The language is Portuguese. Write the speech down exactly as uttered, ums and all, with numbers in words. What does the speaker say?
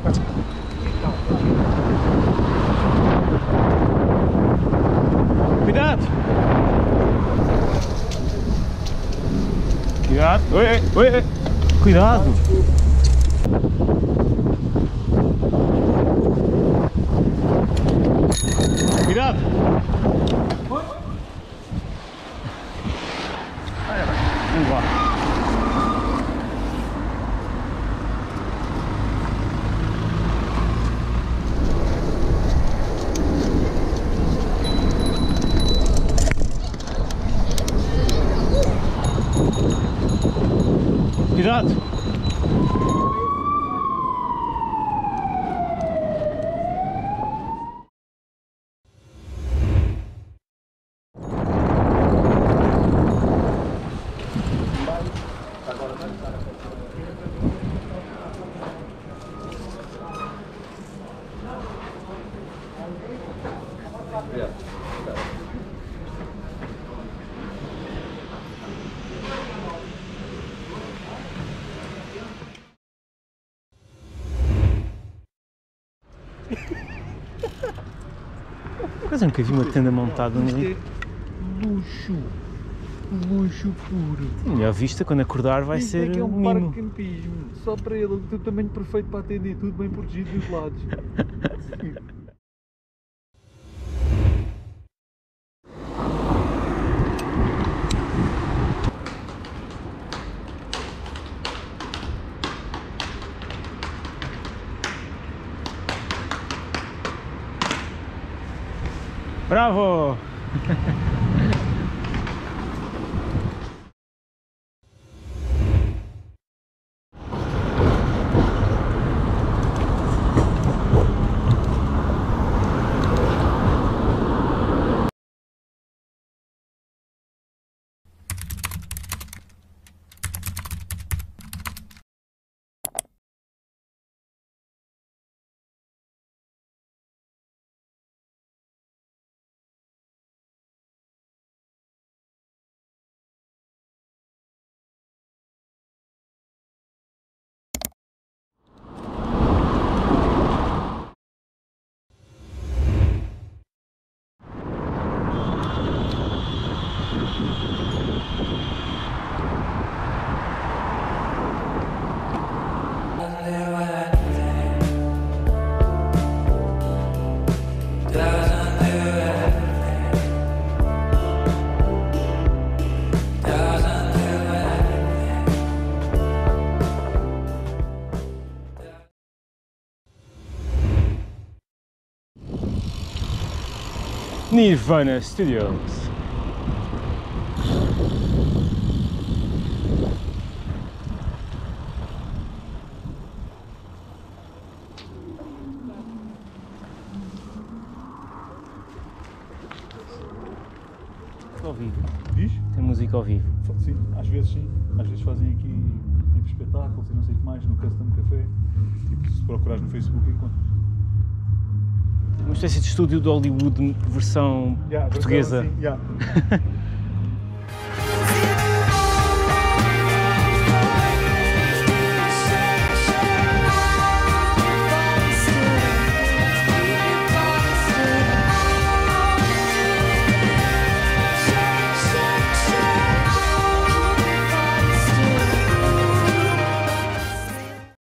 Cuidado! Cuidado! Oi, oi, oi! Cuidado! Cuidado! Oi! Vamos lá! Cuidado! Mas eu nunca vi uma tenda montada ali. Luxo, luxo puro. A melhor vista quando acordar vai Isto ser é que é um um parque mimo. de campismo, só para ele, do tamanho perfeito para atender tudo, bem protegido dos lados. Bravo! Nirvana Studios. Ao vivo. Diz? Tem música ao vivo. Sim, às vezes sim. Às vezes fazem aqui tipo espetáculos e não sei o que mais no Custom Café. Tipo, se procurares no Facebook encontras. Uma espécie de estúdio de Hollywood versão Yeah, portuguesa. Assim, yeah.